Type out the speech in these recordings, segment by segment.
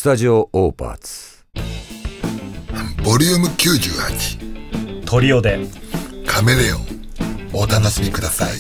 タジオオーパーツボリューム98 トリオでカメレオンお楽しみください。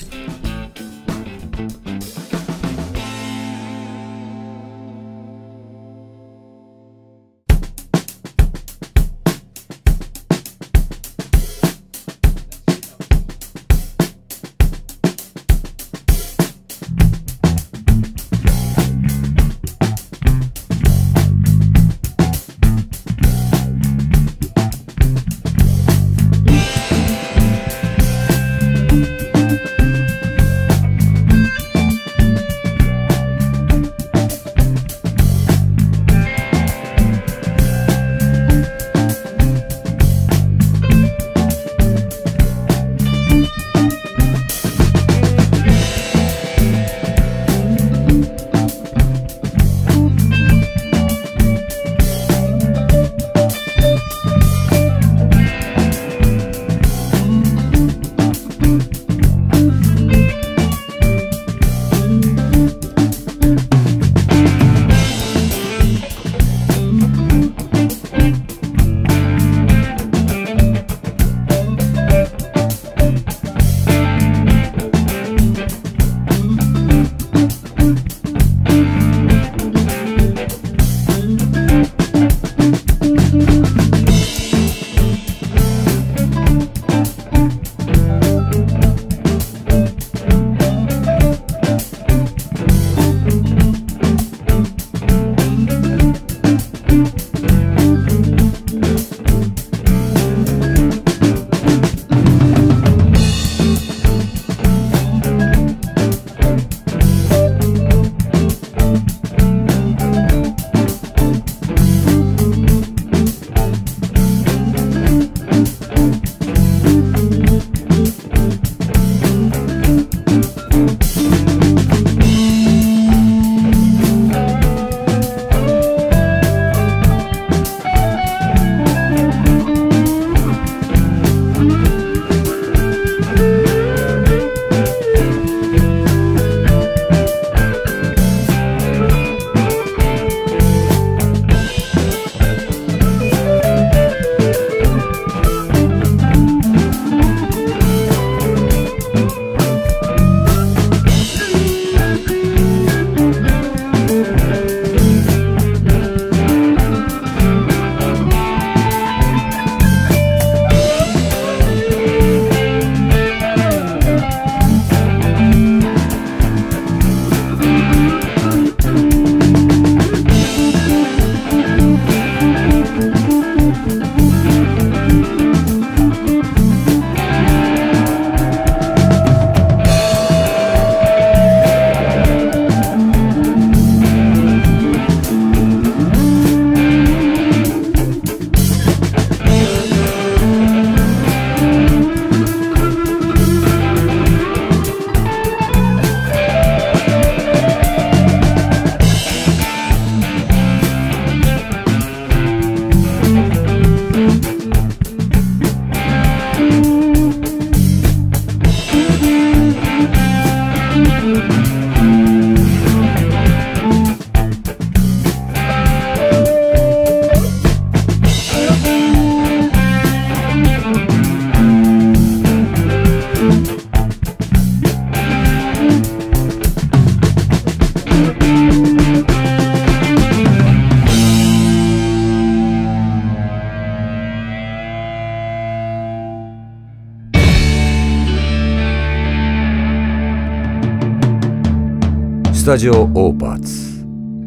スタジオオーパーツ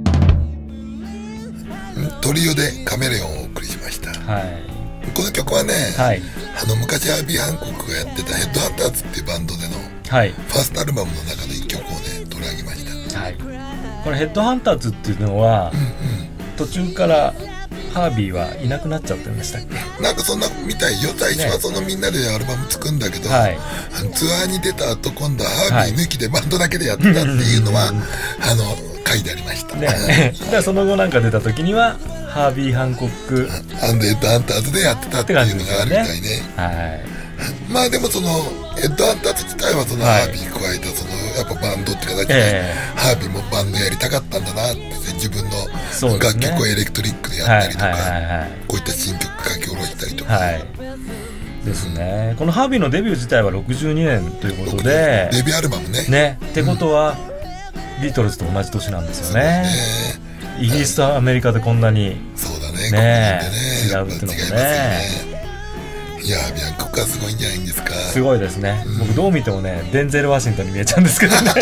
トリオでカメレオンをお送りしました。 はい、 この曲はね、 はい、 昔ハービー・ハンコックがやってたヘッドハンターズっていうバンドでのはい、 ファーストアルバムの中の一曲をね取り上げました。 はい、これヘッドハンターズっていうのは、途中からハービーはいなくなっちゃってましたっけ？ なんかそんなみたいよ。最初はそのみんなでアルバム作るんだけど、 はい、 ツアーに出た後今度はハービー抜きでバンドだけでやってたっていうのは書いてありました。 ね、でその後なんか出た時にはハービー・ハンコックアンド・ヘッドハンターズでやってたっていうのがあるみたいね。 はい、 まあでもそのヘッドハンターズ自体はそのハービー加えたそのやっぱバンドって形で、ハービーもバンドやりたかったんだなって自分の楽曲をエレクトリックでやったりとか、こういった新曲書き下ろしたりとか、 ですね。このハービーのデビュー自体は62年ということで、 デビューアルバムね。 ってことは、ビートルズと同じ年なんですよね。イギリスとアメリカでこんなにそうだね違うっていうのもね。 いやー、ビャンコックはすごいんじゃないんですか。 すごいですね。僕どう見てもね、デンゼル・ワシントンに見えちゃうんですけどね。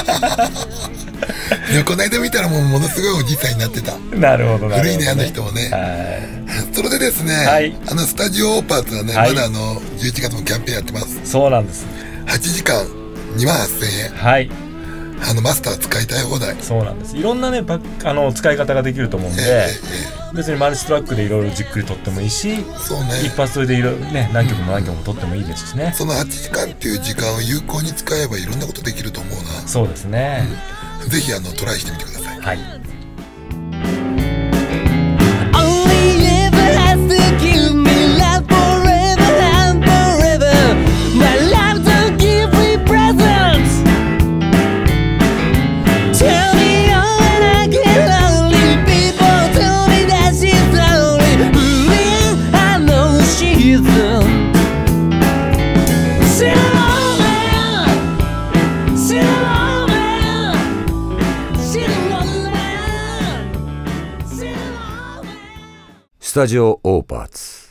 この間見たらものすごいおじいさんになってた。 なるほど、 古いね、あの人もね。それでですね、スタジオオーパーツはね、まだ11月もキャンペーンやってます。 そうなんです。 8時間2万8000円。マスター使いたい放題。 そうなんです。いろんなね使い方ができると思うんで、別にマルチトラックでいろいろじっくり撮ってもいいし、一発それでいろいろね何曲も何曲も撮ってもいいですしね。 その8時間っていう時間を有効に使えばいろんなことできると思うな。 そうですね。 ぜひトライしてみてください。 はい。 スタジオオーパーツ。